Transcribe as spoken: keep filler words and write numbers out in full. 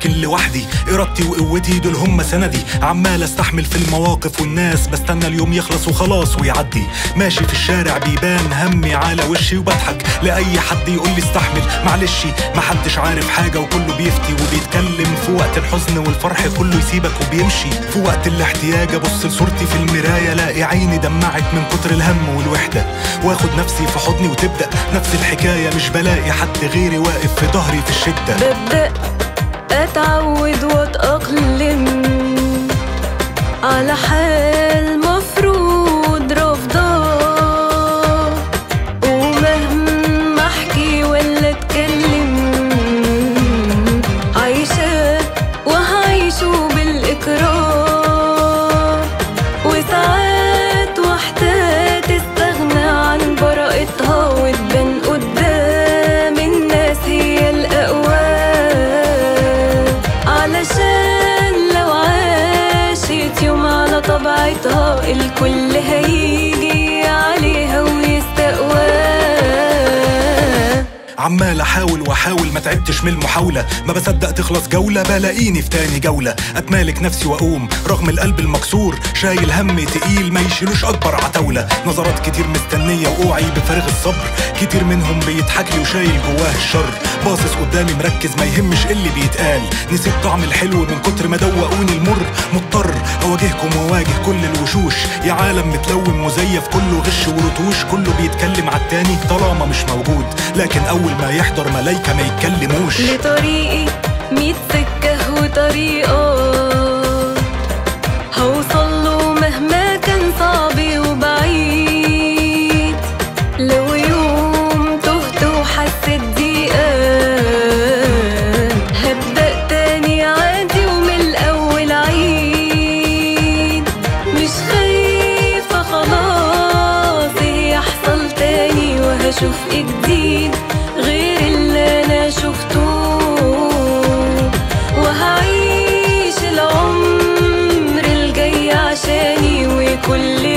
لكن لوحدي، ارادتي وقوتي دول هم سندي. عمال استحمل في المواقف والناس، بستنى اليوم يخلص وخلاص ويعدي. ماشي في الشارع بيبان همي على وشي، وبضحك لأي حد يقول لي استحمل معلش. محدش عارف حاجة وكله بيفتي وبيتكلم. في وقت الحزن والفرح كله يسيبك وبيمشي. في وقت الاحتياج ابص لصورتي في المراية، الاقي عيني دمعت من كتر الهم والوحدة. واخد نفسي في حضني وتبدأ نفس الحكاية، مش بلاقي حد غيري واقف في ظهري في الشدة. ببدأ اتعود واتأقلم على حال مفروض رافضاه، ومهما احكي ولا اتكلم عايشة وهعيشه بالإكراه. وساعات واحدة تستغنى عن براءتها وتبان قدام الناس هي الأقوى، علشان لو عاشت يوم على طبيعتها الكل هيجي عليها ويستقوى. عمال احاول واحاول ما تعبتش من المحاولة، ما بصدق تخلص جولة بلاقيني في تاني جولة. اتمالك نفسي واقوم رغم القلب المكسور، شايل هم تقيل ما يشيلوش اكبر عتاولة. نظرات كتير مستنية وقوعي بفارغ الصبر، كتير منهم بيضحك لي وشايل جواه الشر. باصص قدامي مركز ما يهمش اللي بيتقال، نسيت طعم الحلو من كتر ما دوقوني المر. مضطر اواجهكم واواجه كل الوشوش، يا عالم متلون مزيف كله غش ورتوش. كله بيتكلم عالتاني طالما مش موجود، لكن اول ما يحضر ملايكة ما يتكلموش. لطريقي ميت سكة وطريقة هوصله مهما كان صعب وبعيد. لو يوم تهت وحسيت ضيقة هبدأ تاني عادي ومن الأول عيد. مش خايفة خلاص يحصل تاني، وهشوف ايه جديد غير اللي انا شفته. وهعيش العمر الجاي عشاني وكل